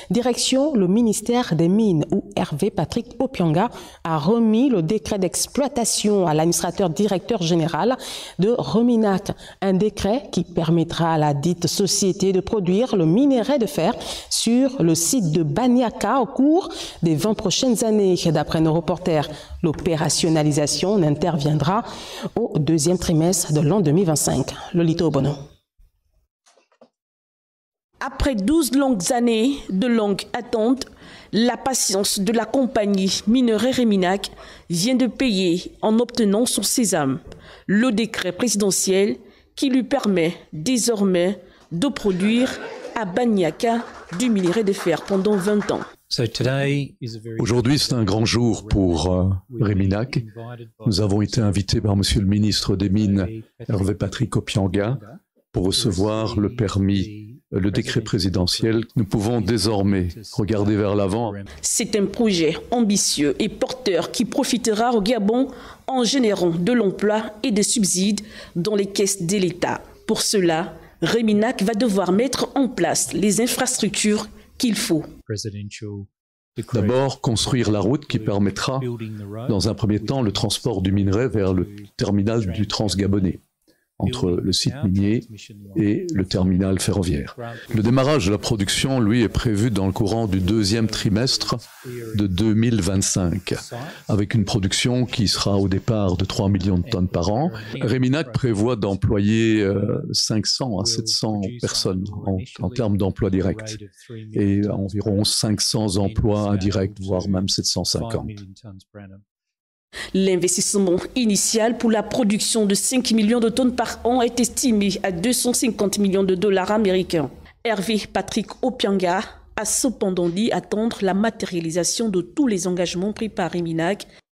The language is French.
Direction le ministère des Mines où Hervé Patrick Opianga a remis le décret d'exploitation à l'administrateur directeur général de Reminac. Un décret qui permettra à la dite société de produire le minerai de fer sur le site de Baniaka au cours des 20 prochaines années. D'après nos reporters, l'opérationnalisation n'interviendra au deuxième trimestre de l'an 2025. Lolito Bono. Après 12 longues années de longue attente, la patience de la compagnie Minerai Reminac vient de payer en obtenant son sésame, le décret présidentiel qui lui permet désormais de produire à Baniaka du minerai de fer pendant 20 ans. Aujourd'hui, c'est un grand jour pour Reminac. Nous avons été invités par Monsieur le ministre des Mines, Hervé Patrick Opianga, pour recevoir le permis, le décret présidentiel. Nous pouvons désormais regarder vers l'avant. C'est un projet ambitieux et porteur qui profitera au Gabon en générant de l'emploi et des subsides dans les caisses de l'État. Pour cela, Reminac va devoir mettre en place les infrastructures qu'il faut. D'abord, construire la route qui permettra, dans un premier temps, le transport du minerai vers le terminal du Transgabonais, entre le site minier et le terminal ferroviaire. Le démarrage de la production, lui, est prévu dans le courant du deuxième trimestre de 2025, avec une production qui sera au départ de 3 millions de tonnes par an. Reminac prévoit d'employer 500 à 700 personnes en termes d'emplois directs et environ 500 emplois indirects, voire même 750. L'investissement initial pour la production de 5 millions de tonnes par an est estimé à 250 millions de dollars américains. Hervé Patrick Opianga a cependant dit attendre la matérialisation de tous les engagements pris par Reminac